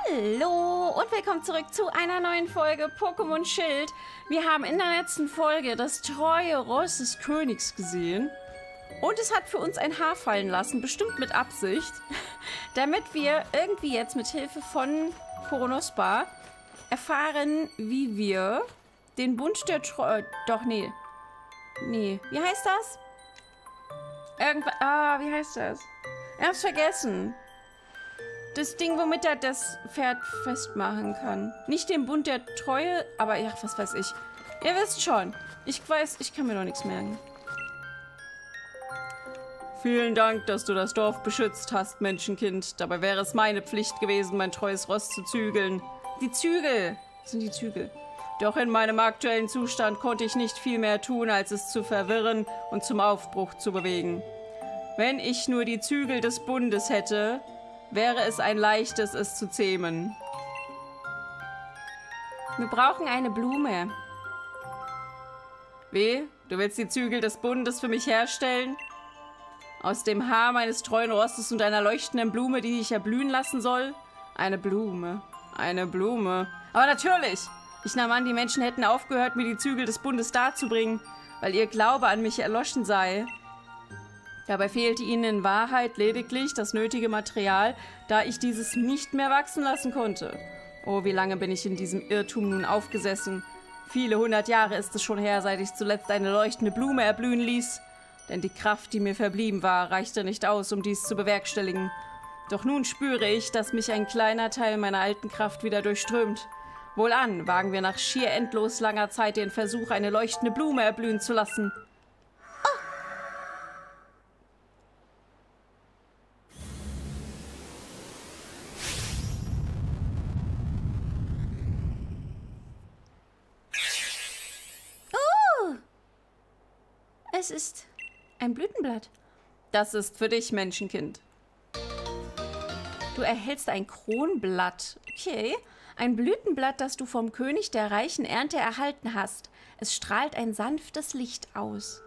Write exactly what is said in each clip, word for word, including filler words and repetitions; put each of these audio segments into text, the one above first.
Hallo und willkommen zurück zu einer neuen Folge Pokémon Schild. Wir haben in der letzten Folge das treue Ross des Königs gesehen. Und es hat für uns ein Haar fallen lassen, bestimmt mit Absicht, damit wir irgendwie jetzt mit Hilfe von Koronospa erfahren, wie wir den Bund der Treue... Doch, nee. Nee. Wie heißt das? Irgendwas... Ah, wie heißt das? Ich hab's vergessen. Das Ding, womit er das Pferd festmachen kann. Nicht den Bund der Treue, aber ja, was weiß ich. Ihr wisst schon. Ich weiß, ich kann mir noch nichts merken. Vielen Dank, dass du das Dorf beschützt hast, Menschenkind. Dabei wäre es meine Pflicht gewesen, mein treues Ross zu zügeln. Die Zügel! Das sind die Zügel. Doch in meinem aktuellen Zustand konnte ich nicht viel mehr tun, als es zu verwirren und zum Aufbruch zu bewegen. Wenn ich nur die Zügel des Bundes hätte, wäre es ein leichtes, es zu zähmen. Wir brauchen eine Blume. Wie? Du willst die Zügel des Bundes für mich herstellen? Aus dem Haar meines treuen Rostes und einer leuchtenden Blume, die ich erblühen lassen soll? Eine Blume. Eine Blume. Aber natürlich! Ich nahm an, die Menschen hätten aufgehört, mir die Zügel des Bundes darzubringen, weil ihr Glaube an mich erloschen sei. Dabei fehlte ihnen in Wahrheit lediglich das nötige Material, da ich dieses nicht mehr wachsen lassen konnte. Oh, wie lange bin ich in diesem Irrtum nun aufgesessen? Viele hundert Jahre ist es schon her, seit ich zuletzt eine leuchtende Blume erblühen ließ. Denn die Kraft, die mir verblieben war, reichte nicht aus, um dies zu bewerkstelligen. Doch nun spüre ich, dass mich ein kleiner Teil meiner alten Kraft wieder durchströmt. Wohlan, wagen wir nach schier endlos langer Zeit den Versuch, eine leuchtende Blume erblühen zu lassen. Es ist ein Blütenblatt. Das ist für dich, Menschenkind. Du erhältst ein Kronblatt. Okay. Ein Blütenblatt, das du vom König der reichen Ernte erhalten hast. Es strahlt ein sanftes Licht aus.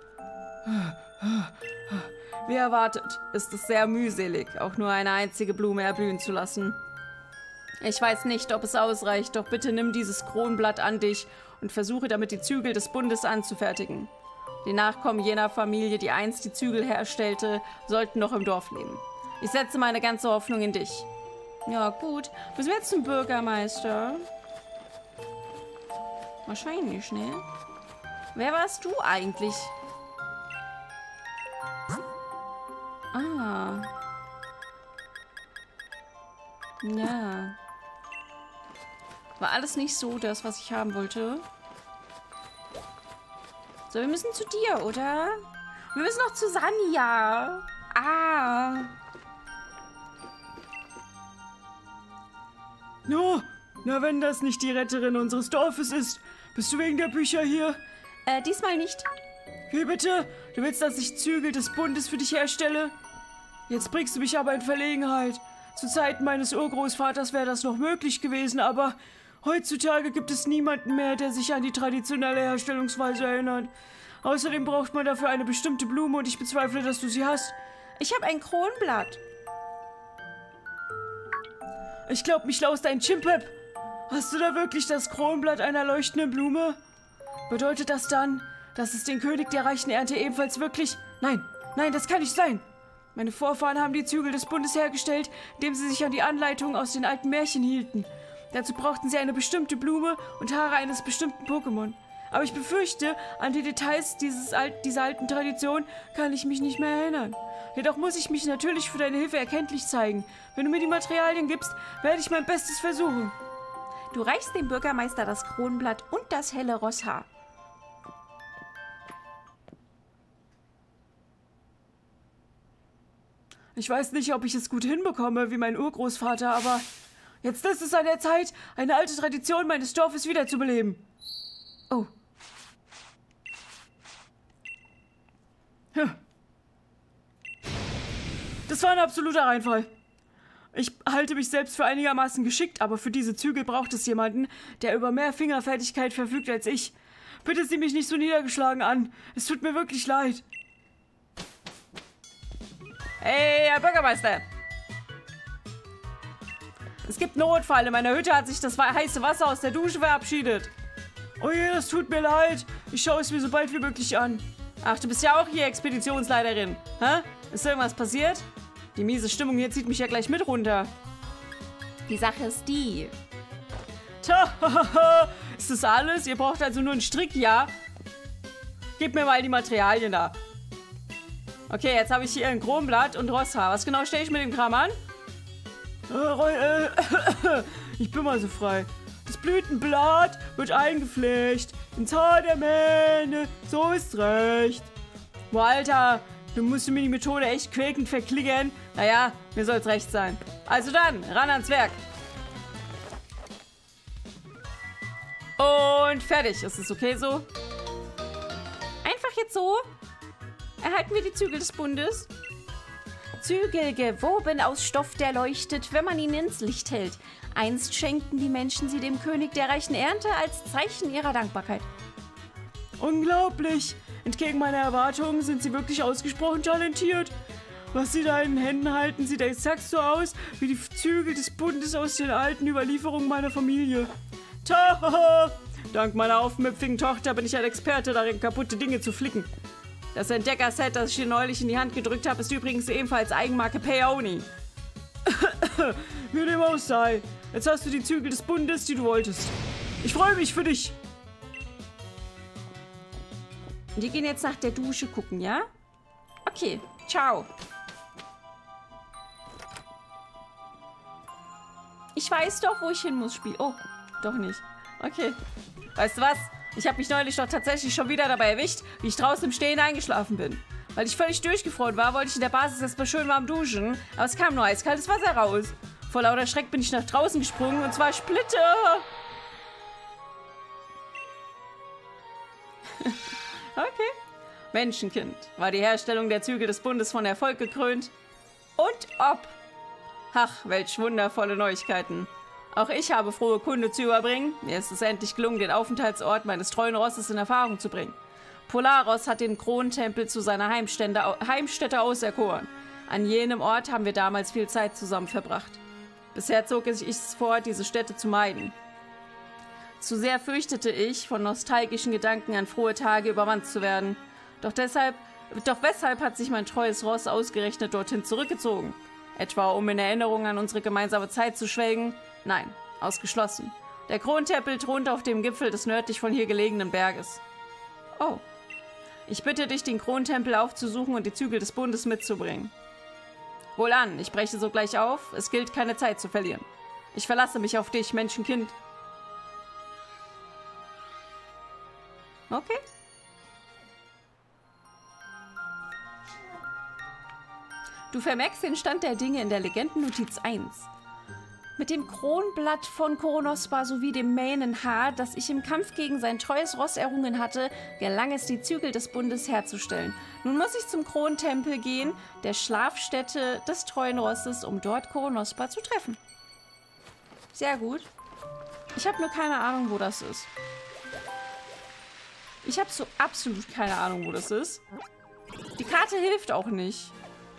Wie erwartet, ist es sehr mühselig, auch nur eine einzige Blume erblühen zu lassen. Ich weiß nicht, ob es ausreicht, doch bitte nimm dieses Kronblatt an dich und versuche damit die Zügel des Bundes anzufertigen. Die Nachkommen jener Familie, die einst die Zügel herstellte, sollten noch im Dorf leben. Ich setze meine ganze Hoffnung in dich. Ja, gut. Müssen wir jetzt zum Bürgermeister? Wahrscheinlich, ne? Wer warst du eigentlich? Ah. Ja. War alles nicht so das, was ich haben wollte? So, wir müssen zu dir, oder? Wir müssen noch zu Sanja. Ah. No, na wenn das nicht die Retterin unseres Dorfes ist. Bist du wegen der Bücher hier? Äh, diesmal nicht. Wie bitte? Du willst, dass ich Zügel des Bundes für dich herstelle? Jetzt bringst du mich aber in Verlegenheit. Zu Zeiten meines Urgroßvaters wäre das noch möglich gewesen, aber heutzutage gibt es niemanden mehr, der sich an die traditionelle Herstellungsweise erinnert. Außerdem braucht man dafür eine bestimmte Blume und ich bezweifle, dass du sie hast. Ich habe ein Kronblatt. Ich glaub, mich laust ein Chimpep. Hast du da wirklich das Kronblatt einer leuchtenden Blume? Bedeutet das dann, dass es den König der reichen Ernte ebenfalls wirklich... Nein, nein, das kann nicht sein. Meine Vorfahren haben die Zügel des Bundes hergestellt, indem sie sich an die Anleitungen aus den alten Märchen hielten. Dazu brauchten sie eine bestimmte Blume und Haare eines bestimmten Pokémon. Aber ich befürchte, an die Details dieses Al- dieser alten Tradition kann ich mich nicht mehr erinnern. Jedoch muss ich mich natürlich für deine Hilfe erkenntlich zeigen. Wenn du mir die Materialien gibst, werde ich mein Bestes versuchen. Du reichst dem Bürgermeister das Kronblatt und das helle Rosshaar. Ich weiß nicht, ob ich es gut hinbekomme, wie mein Urgroßvater, aber jetzt ist es an der Zeit, eine alte Tradition meines Dorfes wiederzubeleben. Oh. Hm. Das war ein absoluter Reinfall. Ich halte mich selbst für einigermaßen geschickt, aber für diese Zügel braucht es jemanden, der über mehr Fingerfertigkeit verfügt als ich. Bitte sieh mich nicht so niedergeschlagen an. Es tut mir wirklich leid. Hey, Herr Bürgermeister! Es gibt einen Notfall. In meiner Hütte hat sich das heiße Wasser aus der Dusche verabschiedet. Oh je, das tut mir leid. Ich schaue es mir so bald wie möglich an. Ach, du bist ja auch hier Expeditionsleiterin. Hä? Ist irgendwas passiert? Die miese Stimmung hier zieht mich ja gleich mit runter. Die Sache ist die. Tja, ist das alles? Ihr braucht also nur einen Strick, ja? Gib mir mal die Materialien da. Okay, jetzt habe ich hier ein Kronblatt und Rosshaar. Was genau stelle ich mit dem Kram an? Äh, äh, ich bin mal so frei. Das Blütenblatt wird eingeflecht ins Haar der Mähne. So ist recht. Boah, Alter, du musst mir die Methode echt quäkend verklicken. Naja, mir soll's recht sein. Also dann, ran ans Werk. Und fertig. Ist es okay so? Einfach jetzt so? Erhalten wir die Zügel des Bundes? Zügel gewoben aus Stoff, der leuchtet, wenn man ihn ins Licht hält. Einst schenkten die Menschen sie dem König der reichen Ernte als Zeichen ihrer Dankbarkeit. Unglaublich! Entgegen meiner Erwartungen sind sie wirklich ausgesprochen talentiert. Was sie da in den Händen halten, sieht exakt so aus wie die Zügel des Bundes aus den alten Überlieferungen meiner Familie. Tahaha! Dank meiner aufmüpfigen Tochter bin ich ein Experte darin, kaputte Dinge zu flicken. Das Entdecker-Set, das ich dir neulich in die Hand gedrückt habe, ist übrigens ebenfalls Eigenmarke Peony. Wie dem auch sei. Jetzt hast du die Zügel des Bundes, die du wolltest. Ich freue mich für dich. Wir gehen jetzt nach der Dusche gucken, ja? Okay, ciao. Ich weiß doch, wo ich hin muss spielen. Oh, doch nicht. Okay. Weißt du was? Ich habe mich neulich doch tatsächlich schon wieder dabei erwischt, wie ich draußen im Stehen eingeschlafen bin. Weil ich völlig durchgefroren war, wollte ich in der Basis erstmal schön warm duschen, aber es kam nur eiskaltes Wasser raus. Vor lauter Schreck bin ich nach draußen gesprungen und zwar Splitter. Okay. Menschenkind. War die Herstellung der Zügel des Bundes von Erfolg gekrönt? Und ob. Ach, welch wundervolle Neuigkeiten. Auch ich habe frohe Kunde zu überbringen. Mir ist es endlich gelungen, den Aufenthaltsort meines treuen Rosses in Erfahrung zu bringen. Polaros hat den Krontempel zu seiner Heimstätte auserkoren. An jenem Ort haben wir damals viel Zeit zusammen verbracht. Bisher zog es sich vor, diese Stätte zu meiden. Zu sehr fürchtete ich, von nostalgischen Gedanken an frohe Tage übermannt zu werden. Doch deshalb, doch weshalb hat sich mein treues Ross ausgerechnet dorthin zurückgezogen? Etwa um in Erinnerung an unsere gemeinsame Zeit zu schwelgen? Nein, ausgeschlossen. Der Krontempel thront auf dem Gipfel des nördlich von hier gelegenen Berges. Oh. Ich bitte dich, den Krontempel aufzusuchen und die Zügel des Bundes mitzubringen. Wohlan, ich breche sogleich auf. Es gilt, keine Zeit zu verlieren. Ich verlasse mich auf dich, Menschenkind. Okay. Du vermerkst den Stand der Dinge in der Legendennotiz eins. Mit dem Kronblatt von Koronospa sowie dem Mähnenhaar, das ich im Kampf gegen sein treues Ross errungen hatte, gelang es, die Zügel des Bundes herzustellen. Nun muss ich zum Krontempel gehen, der Schlafstätte des treuen Rosses, um dort Koronospa zu treffen. Sehr gut. Ich habe nur keine Ahnung, wo das ist. Ich habe so absolut keine Ahnung, wo das ist. Die Karte hilft auch nicht.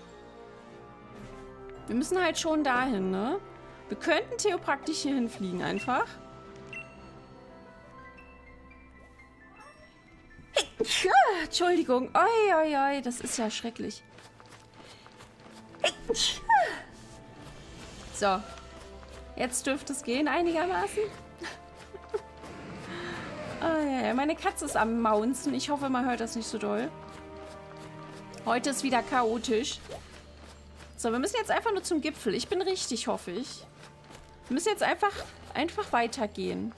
Wir müssen halt schon dahin, ne? Wir könnten theopraktisch hier hinfliegen einfach. Entschuldigung. Oi, oi, oi, das ist ja schrecklich. So. Jetzt dürfte es gehen einigermaßen. Oh, ja, ja. Meine Katze ist am Maunzen. Ich hoffe, man hört das nicht so doll. Heute ist wieder chaotisch. So, wir müssen jetzt einfach nur zum Gipfel. Ich bin richtig, hoffe ich. Wir müssen jetzt einfach, einfach weitergehen.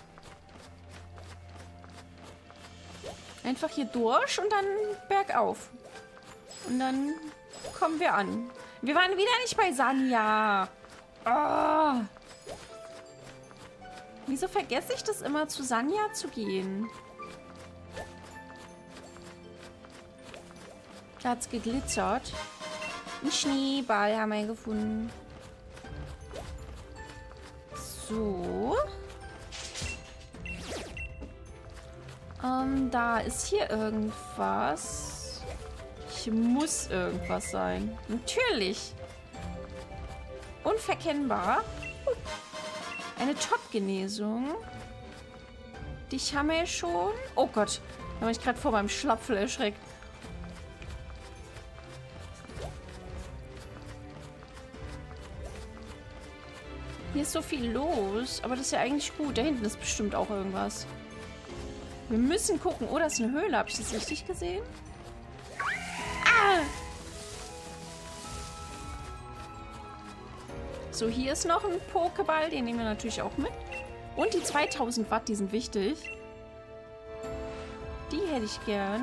Einfach hier durch und dann bergauf. Und dann kommen wir an. Wir waren wieder nicht bei Sanja. Oh. Wieso vergesse ich das immer, zu Sanja zu gehen? Da hat's geglitzert. Ein Schneeball haben wir gefunden. So. Ähm, da ist hier irgendwas. Hier muss irgendwas sein. Natürlich. Unverkennbar. Eine Top-Genesung. Dich haben wir ja schon. Oh Gott, da habe ich gerade vor meinem Schlapfel erschreckt. Hier ist so viel los, aber das ist ja eigentlich gut. Da hinten ist bestimmt auch irgendwas. Wir müssen gucken. Oh, das ist eine Höhle. Habe ich das richtig gesehen? Ah! So, hier ist noch ein Pokéball. Den nehmen wir natürlich auch mit. Und die zweitausend Watt, die sind wichtig. Die hätte ich gern.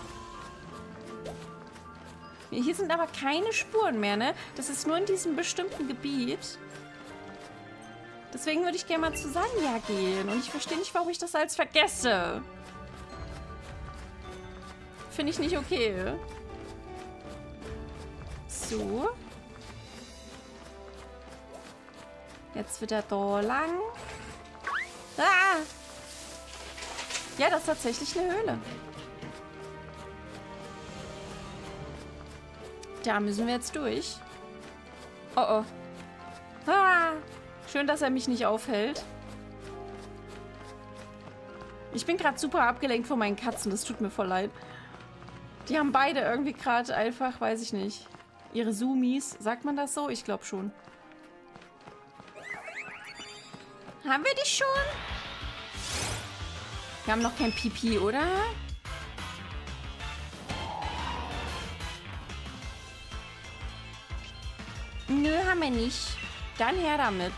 Hier sind aber keine Spuren mehr, ne? Das ist nur in diesem bestimmten Gebiet. Deswegen würde ich gerne mal zu Sanja gehen. Und ich verstehe nicht, warum ich das als vergesse. Finde ich nicht okay. So. Jetzt wird er da lang. Ah! Ja, das ist tatsächlich eine Höhle. Da müssen wir jetzt durch. Oh oh. Ah! Schön, dass er mich nicht aufhält. Ich bin gerade super abgelenkt von meinen Katzen. Das tut mir voll leid. Die haben beide irgendwie gerade einfach, weiß ich nicht, ihre Zoomies. Sagt man das so? Ich glaube schon. Haben wir die schon? Wir haben noch kein Pipi, oder? Nö, haben wir nicht. Dann her damit.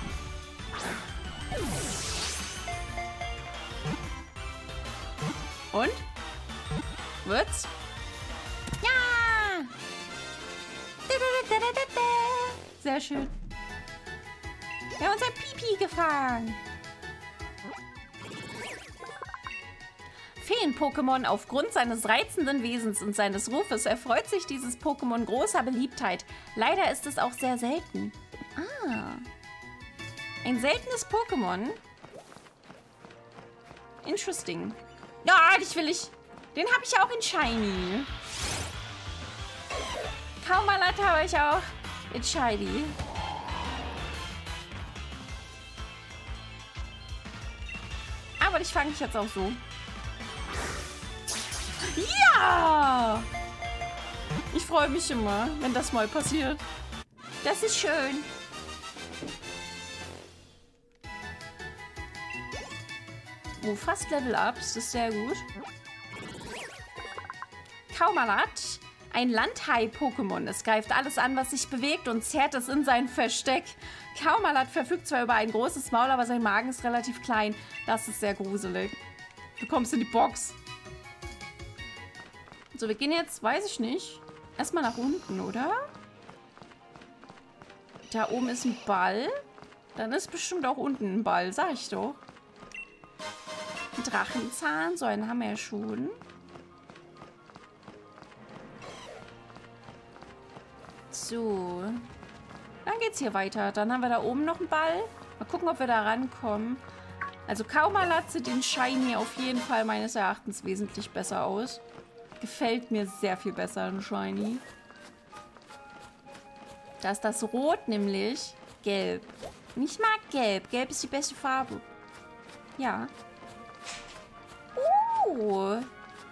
Und? Wird's? Ja! Sehr schön. Wir haben unser Pipi gefangen. Feen-Pokémon. Aufgrund seines reizenden Wesens und seines Rufes erfreut sich dieses Pokémon großer Beliebtheit. Leider ist es auch sehr selten. Ah. Ein seltenes Pokémon. Interesting. Ja, dich will ich. Den habe ich auch in Shiny. Kaumalat habe ich auch in Shiny. Aber dich fange ich jetzt auch so. Ja! Ich freue mich immer, wenn das mal passiert. Das ist schön. Oh, fast Level Up. Das ist sehr gut. Kaumalat. Ein Landhai-Pokémon. Es greift alles an, was sich bewegt und zerrt es in sein Versteck. Kaumalat verfügt zwar über ein großes Maul, aber sein Magen ist relativ klein. Das ist sehr gruselig. Du kommst in die Box. So, wir gehen jetzt, weiß ich nicht, erstmal nach unten, oder? Da oben ist ein Ball. Dann ist bestimmt auch unten ein Ball, sag ich doch. Ein Drachenzahn, so einen haben wir ja schon. So. Dann geht's hier weiter. Dann haben wir da oben noch einen Ball. Mal gucken, ob wir da rankommen. Also Kaumalat sieht den Shiny auf jeden Fall meines Erachtens wesentlich besser aus. Gefällt mir sehr viel besser, ein Shiny. Da ist das Rot nämlich gelb. Und ich mag gelb. Gelb ist die beste Farbe. Ja. Uh.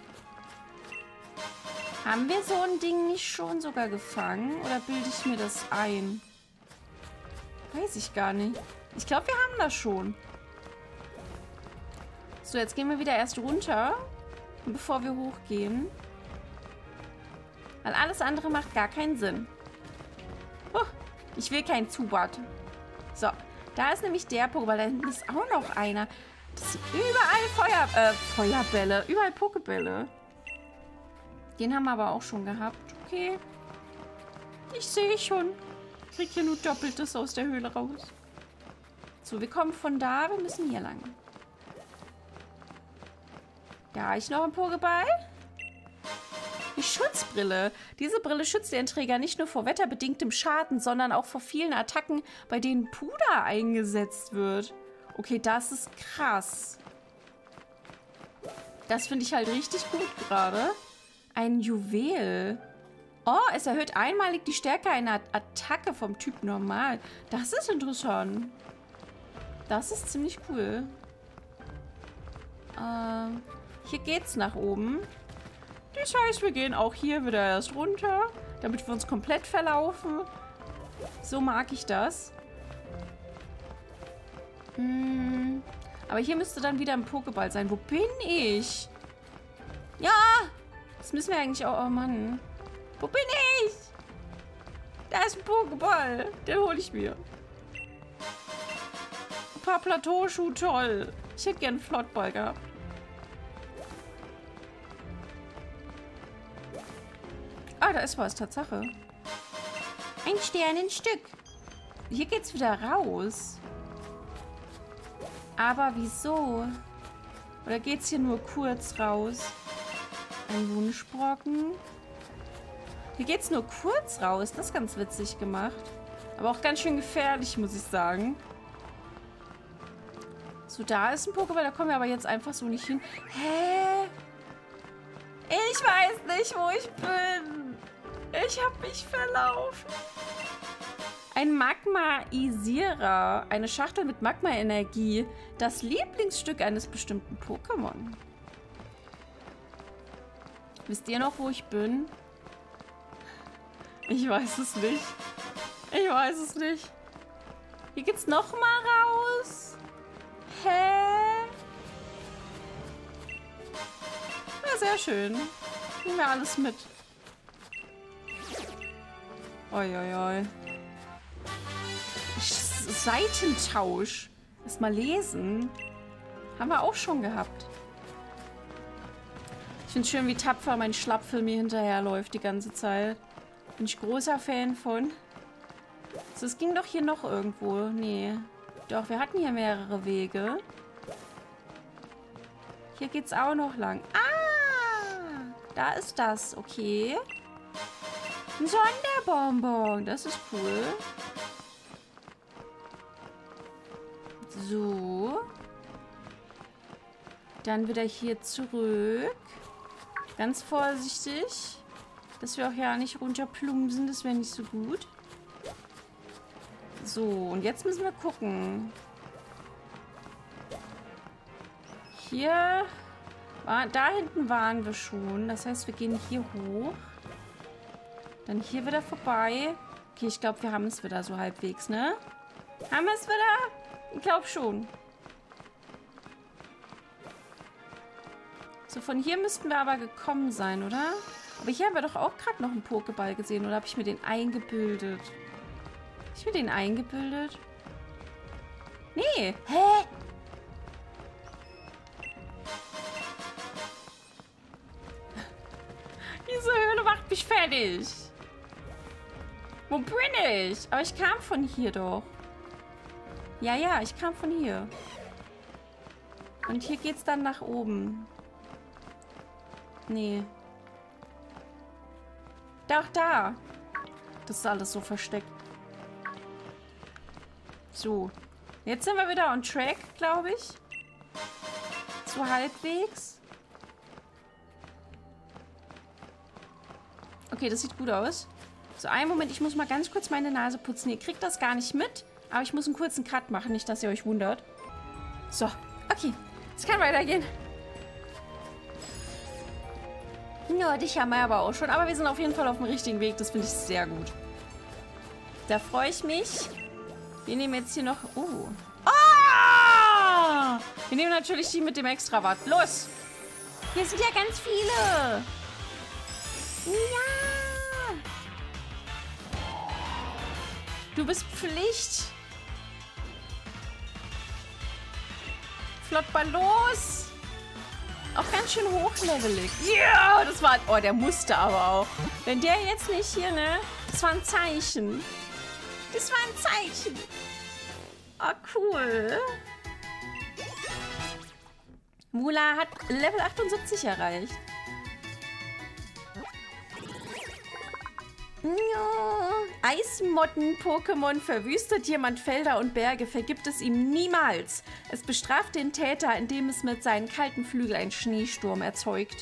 Haben wir so ein Ding nicht schon sogar gefangen? Oder bilde ich mir das ein? Weiß ich gar nicht. Ich glaube, wir haben das schon. So, jetzt gehen wir wieder erst runter, bevor wir hochgehen. Weil alles andere macht gar keinen Sinn. Oh, ich will keinen Zubat. So, da ist nämlich der Pokéball. Da hinten ist auch noch einer. Das sind überall Feuer, äh, Feuerbälle. Überall Pokébälle. Den haben wir aber auch schon gehabt. Okay. Ich sehe schon. Ich krieg hier nur Doppeltes aus der Höhle raus. So, wir kommen von da. Wir müssen hier lang. Da habe ich noch einen Pokéball. Die Schutzbrille. Diese Brille schützt den Träger nicht nur vor wetterbedingtem Schaden, sondern auch vor vielen Attacken, bei denen Puder eingesetzt wird. Okay, das ist krass. Das finde ich halt richtig gut gerade. Ein Juwel. Oh, es erhöht einmalig die Stärke einer Attacke vom Typ normal. Das ist interessant. Das ist ziemlich cool. Ähm, hier geht's nach oben. Das heißt, wir gehen auch hier wieder erst runter, damit wir uns komplett verlaufen. So mag ich das. Hm. Aber hier müsste dann wieder ein Pokéball sein. Wo bin ich? Ja! Das müssen wir eigentlich auch... Oh Mann. Wo bin ich? Da ist ein Pokéball. Den hole ich mir. Ein paar Plateauschuhe, toll. Ich hätte gern einen Flottball gehabt. Ah, da ist was, Tatsache. Ein Sternenstück. Hier geht's wieder raus. Aber wieso? Oder geht's hier nur kurz raus? Ein Wunschbrocken. Hier geht's nur kurz raus. Das ist ganz witzig gemacht. Aber auch ganz schön gefährlich, muss ich sagen. So, da ist ein Pokéball. Da kommen wir aber jetzt einfach so nicht hin. Hä? Ich weiß nicht, wo ich bin. Ich habe mich verlaufen. Ein Magmaisierer. Eine Schachtel mit Magma-Energie. Das Lieblingsstück eines bestimmten Pokémon. Wisst ihr noch, wo ich bin? Ich weiß es nicht. Ich weiß es nicht. Hier geht's noch mal raus. Hä? Ja, sehr schön. Nehmen wir alles mit. Oi, oi, oi. Seitentausch. Erst mal lesen. Haben wir auch schon gehabt. Ich finde es schön, wie tapfer mein Schlappfilm mir hinterherläuft die ganze Zeit. Bin ich großer Fan von. So, es ging doch hier noch irgendwo. Nee. Doch, wir hatten hier mehrere Wege. Hier geht's auch noch lang. Ah! Da ist das. Okay. Ein Sonderbonbon. Das ist cool. So. Dann wieder hier zurück. Ganz vorsichtig. Dass wir auch ja nicht runterplumpsen. Das wäre nicht so gut. So, und jetzt müssen wir gucken. Hier. War, da hinten waren wir schon. Das heißt, wir gehen hier hoch. Dann hier wieder vorbei. Okay, ich glaube, wir haben es wieder so halbwegs, ne? Haben wir es wieder? Ich glaube schon. So, von hier müssten wir aber gekommen sein, oder? Aber hier haben wir doch auch gerade noch einen Pokéball gesehen. Oder habe ich mir den eingebildet? Habe ich mir den eingebildet? Nee. Hä? Diese Höhle macht mich fertig. Wo bin ich? Aber ich kam von hier doch. Ja, ja, ich kam von hier. Und hier geht's dann nach oben. Nee. Doch, da. Das ist alles so versteckt. So. Jetzt sind wir wieder on track, glaube ich. So halbwegs. Okay, das sieht gut aus. So, einen Moment, ich muss mal ganz kurz meine Nase putzen. Ihr kriegt das gar nicht mit, aber ich muss einen kurzen Cut machen, nicht, dass ihr euch wundert. So, okay. Es kann weitergehen. Ja, dich haben wir aber auch schon. Aber wir sind auf jeden Fall auf dem richtigen Weg. Das finde ich sehr gut. Da freue ich mich. Wir nehmen jetzt hier noch... Oh. Ah! Wir nehmen natürlich die mit dem Extrawatt. Los! Hier sind ja ganz viele. Ja! Du bist Pflicht. Flottball los! Auch ganz schön hochlevelig. Ja, das war... Oh, der musste aber auch. Wenn der jetzt nicht hier, ne? Das war ein Zeichen. Das war ein Zeichen. Oh, cool. Mula hat Level achtundsiebzig erreicht. Ja. Eismotten-Pokémon verwüstet jemand Felder und Berge, vergibt es ihm niemals. Es bestraft den Täter, indem es mit seinen kalten Flügeln einen Schneesturm erzeugt.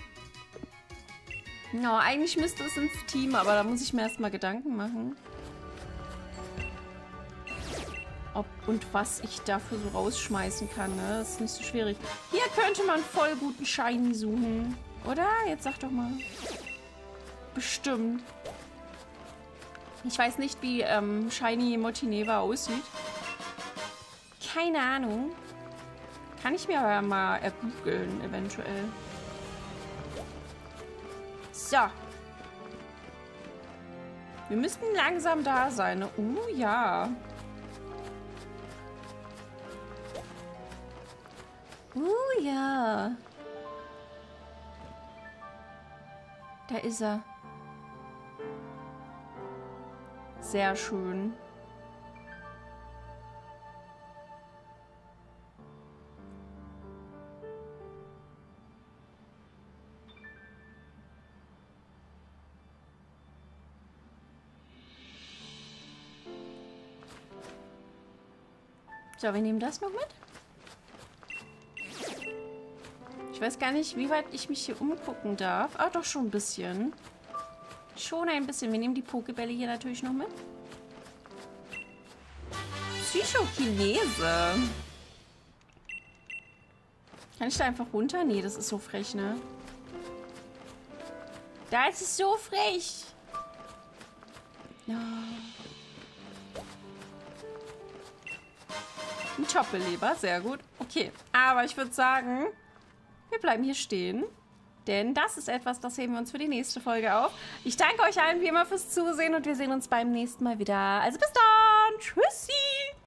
Ja, eigentlich müsste es ins Team, aber da muss ich mir erstmal Gedanken machen. ob und was ich dafür so rausschmeißen kann. Ne? Das ist nicht so schwierig. Hier könnte man voll guten Shiny suchen. Oder? Jetzt sag doch mal. Bestimmt. Ich weiß nicht, wie ähm, Shiny Motineva aussieht. Keine Ahnung. Kann ich mir aber mal ergoogeln, eventuell. So. Wir müssten langsam da sein. Ne? Uh, ja. Uh, ja. Da ist er. Sehr schön. So, wir nehmen das noch mit. Ich weiß gar nicht, wie weit ich mich hier umgucken darf. Ah, doch schon ein bisschen. Schon ein bisschen. Wir nehmen die Pokebälle hier natürlich noch mit. Psychokinese. Kann ich da einfach runter? Nee, das ist so frech, ne? Da ist es so frech. Ja. Ein Choppeleber, sehr gut. Okay, aber ich würde sagen, wir bleiben hier stehen. Denn das ist etwas, das heben wir uns für die nächste Folge auf. Ich danke euch allen wie immer fürs Zusehen und wir sehen uns beim nächsten Mal wieder. Also bis dann. Tschüssi.